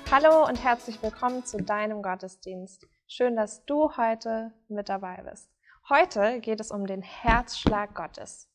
Hallo und herzlich willkommen zu deinem Gottesdienst. Schön, dass du heute mit dabei bist. Heute geht es um den Herzschlag Gottes.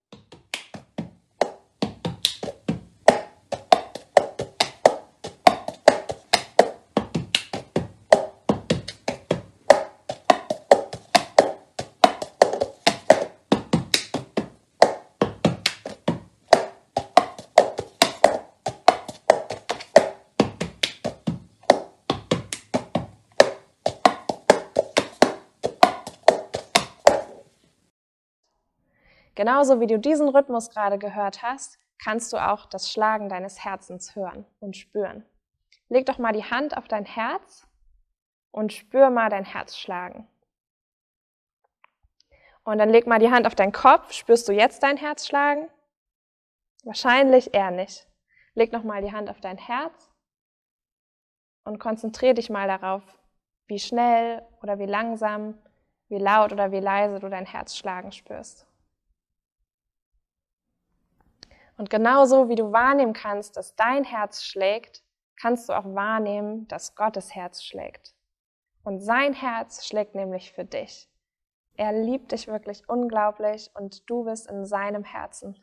Genauso wie du diesen Rhythmus gerade gehört hast, kannst du auch das Schlagen deines Herzens hören und spüren. Leg doch mal die Hand auf dein Herz und spür mal dein Herz schlagen. Und dann leg mal die Hand auf deinen Kopf. Spürst du jetzt dein Herz schlagen? Wahrscheinlich eher nicht. Leg noch mal die Hand auf dein Herz und konzentriere dich mal darauf, wie schnell oder wie langsam, wie laut oder wie leise du dein Herz schlagen spürst. Und genauso wie du wahrnehmen kannst, dass dein Herz schlägt, kannst du auch wahrnehmen, dass Gottes Herz schlägt. Und sein Herz schlägt nämlich für dich. Er liebt dich wirklich unglaublich und du bist in seinem Herzen.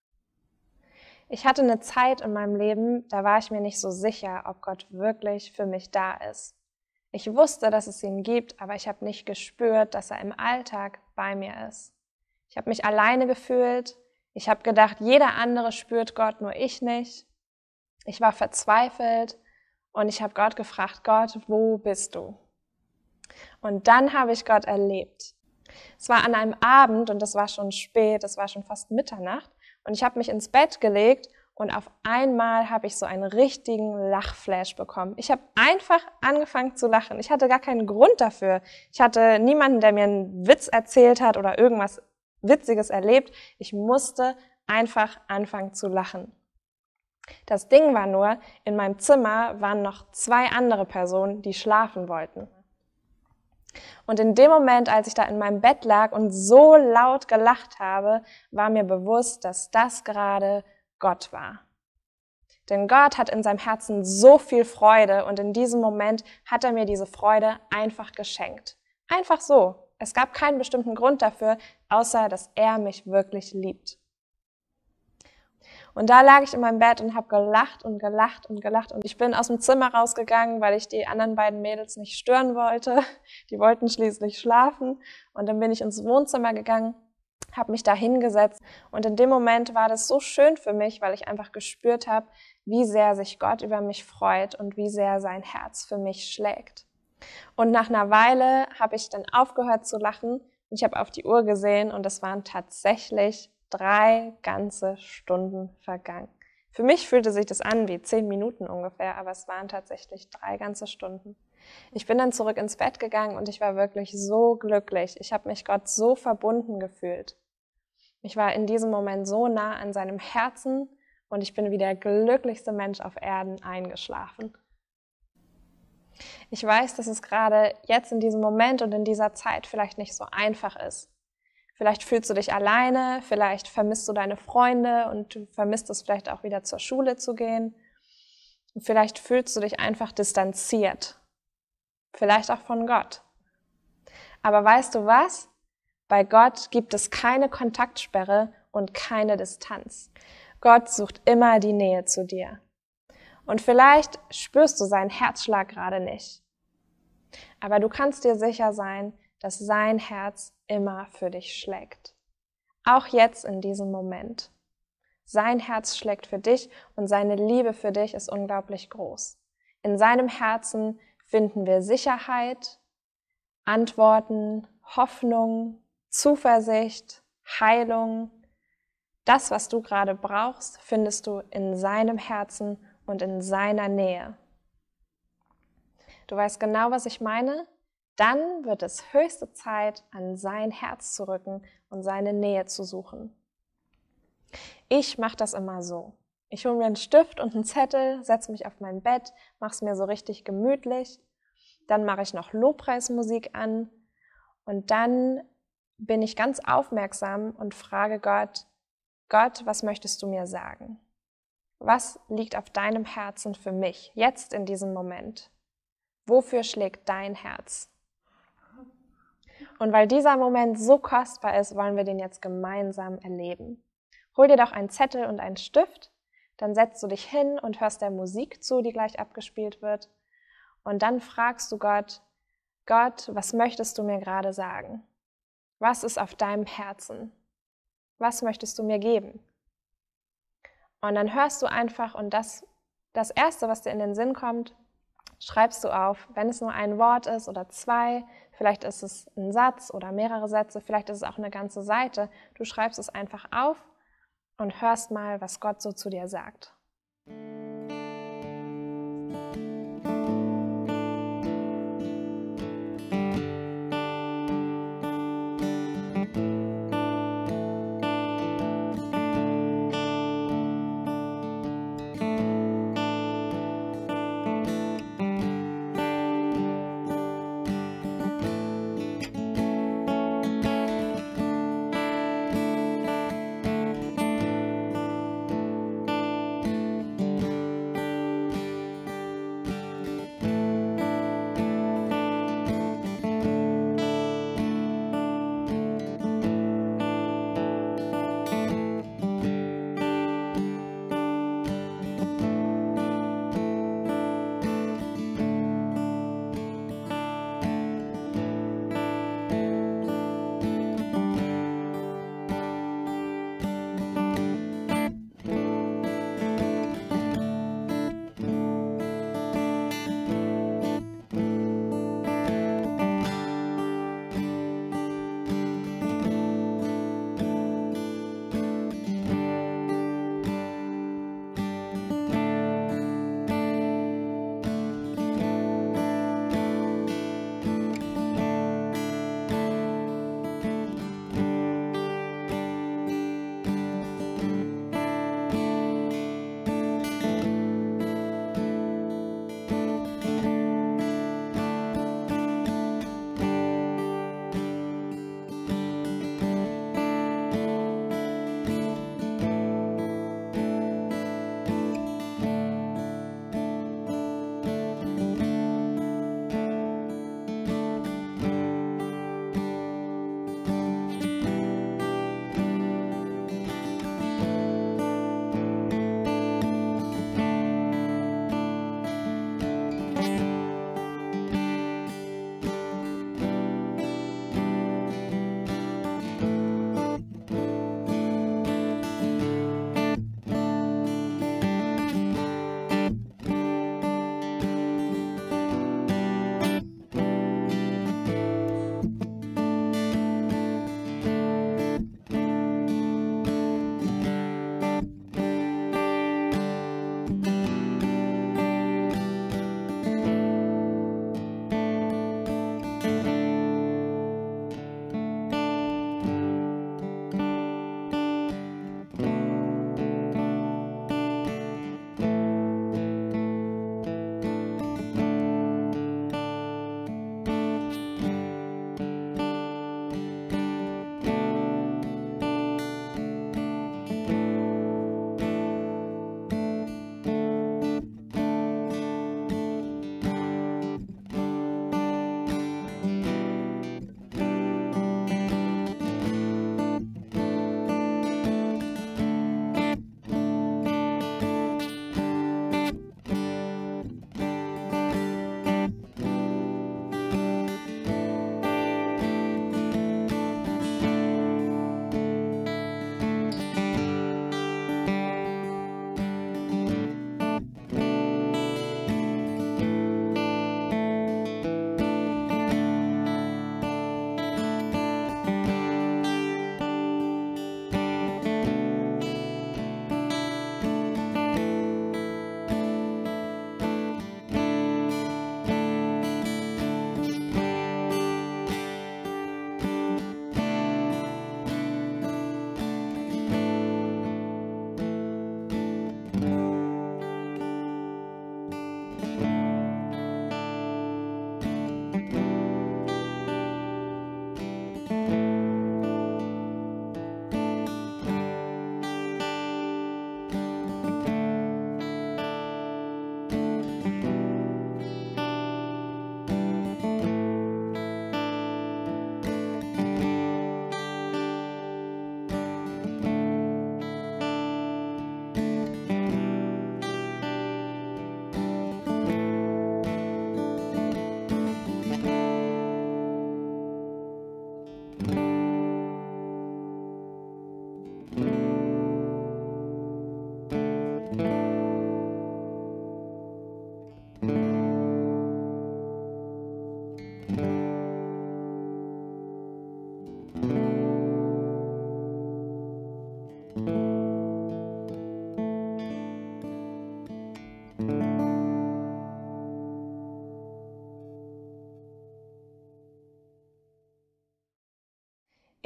Ich hatte eine Zeit in meinem Leben, da war ich mir nicht so sicher, ob Gott wirklich für mich da ist. Ich wusste, dass es ihn gibt, aber ich habe nicht gespürt, dass er im Alltag bei mir ist. Ich habe mich alleine gefühlt. Ich habe gedacht, jeder andere spürt Gott, nur ich nicht. Ich war verzweifelt und ich habe Gott gefragt, Gott, wo bist du? Und dann habe ich Gott erlebt. Es war an einem Abend und es war schon spät, es war schon fast Mitternacht und ich habe mich ins Bett gelegt und auf einmal habe ich so einen richtigen Lachflash bekommen. Ich habe einfach angefangen zu lachen. Ich hatte gar keinen Grund dafür. Ich hatte niemanden, der mir einen Witz erzählt hat oder irgendwas Witziges erlebt. Ich musste einfach anfangen zu lachen. Das Ding war nur, in meinem Zimmer waren noch 2 andere Personen, die schlafen wollten. Und in dem Moment, als ich da in meinem Bett lag und so laut gelacht habe, war mir bewusst, dass das gerade Gott war. Denn Gott hat in seinem Herzen so viel Freude und in diesem Moment hat er mir diese Freude einfach geschenkt. Einfach so. Es gab keinen bestimmten Grund dafür, außer dass er mich wirklich liebt. Und da lag ich in meinem Bett und habe gelacht und gelacht und gelacht. Und ich bin aus dem Zimmer rausgegangen, weil ich die anderen beiden Mädels nicht stören wollte. Die wollten schließlich schlafen. Und dann bin ich ins Wohnzimmer gegangen, habe mich da hingesetzt. Und in dem Moment war das so schön für mich, weil ich einfach gespürt habe, wie sehr sich Gott über mich freut und wie sehr sein Herz für mich schlägt. Und nach einer Weile habe ich dann aufgehört zu lachen und ich habe auf die Uhr gesehen und es waren tatsächlich 3 ganze Stunden vergangen. Für mich fühlte sich das an wie 10 Minuten ungefähr, aber es waren tatsächlich 3 ganze Stunden. Ich bin dann zurück ins Bett gegangen und ich war wirklich so glücklich. Ich habe mich Gott so verbunden gefühlt. Ich war in diesem Moment so nah an seinem Herzen und ich bin wie der glücklichste Mensch auf Erden eingeschlafen. Ich weiß, dass es gerade jetzt in diesem Moment und in dieser Zeit vielleicht nicht so einfach ist. Vielleicht fühlst du dich alleine, vielleicht vermisst du deine Freunde und du vermisst es vielleicht auch wieder zur Schule zu gehen. Und vielleicht fühlst du dich einfach distanziert. Vielleicht auch von Gott. Aber weißt du was? Bei Gott gibt es keine Kontaktsperre und keine Distanz. Gott sucht immer die Nähe zu dir. Und vielleicht spürst du seinen Herzschlag gerade nicht. Aber du kannst dir sicher sein, dass sein Herz immer für dich schlägt. Auch jetzt in diesem Moment. Sein Herz schlägt für dich und seine Liebe für dich ist unglaublich groß. In seinem Herzen finden wir Sicherheit, Antworten, Hoffnung, Zuversicht, Heilung. Das, was du gerade brauchst, findest du in seinem Herzen und in seiner Nähe. Du weißt genau, was ich meine? Dann wird es höchste Zeit, an sein Herz zu rücken und seine Nähe zu suchen. Ich mache das immer so. Ich hole mir einen Stift und einen Zettel, setze mich auf mein Bett, mache es mir so richtig gemütlich. Dann mache ich noch Lobpreismusik an und dann bin ich ganz aufmerksam und frage Gott, Gott, was möchtest du mir sagen? Was liegt auf deinem Herzen für mich, jetzt in diesem Moment? Wofür schlägt dein Herz? Und weil dieser Moment so kostbar ist, wollen wir den jetzt gemeinsam erleben. Hol dir doch einen Zettel und einen Stift, dann setzt du dich hin und hörst der Musik zu, die gleich abgespielt wird. Und dann fragst du Gott, Gott, was möchtest du mir gerade sagen? Was ist auf deinem Herzen? Was möchtest du mir geben? Und dann hörst du einfach und das Erste, was dir in den Sinn kommt, schreibst du auf, wenn es nur ein Wort ist oder zwei, vielleicht ist es ein Satz oder mehrere Sätze, vielleicht ist es auch eine ganze Seite. Du schreibst es einfach auf und hörst mal, was Gott so zu dir sagt.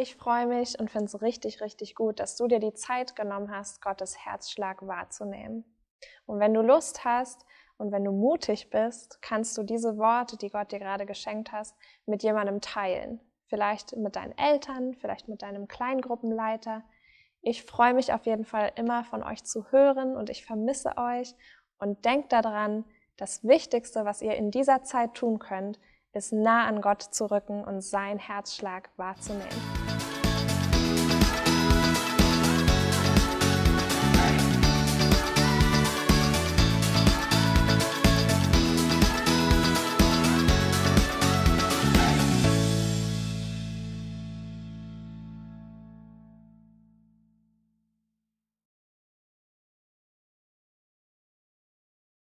Ich freue mich und finde es richtig, richtig gut, dass du dir die Zeit genommen hast, Gottes Herzschlag wahrzunehmen. Und wenn du Lust hast und wenn du mutig bist, kannst du diese Worte, die Gott dir gerade geschenkt hast, mit jemandem teilen. Vielleicht mit deinen Eltern, vielleicht mit deinem Kleingruppenleiter. Ich freue mich auf jeden Fall immer von euch zu hören und ich vermisse euch. Und denkt daran, das Wichtigste, was ihr in dieser Zeit tun könnt, ist nah an Gott zu rücken und seinen Herzschlag wahrzunehmen.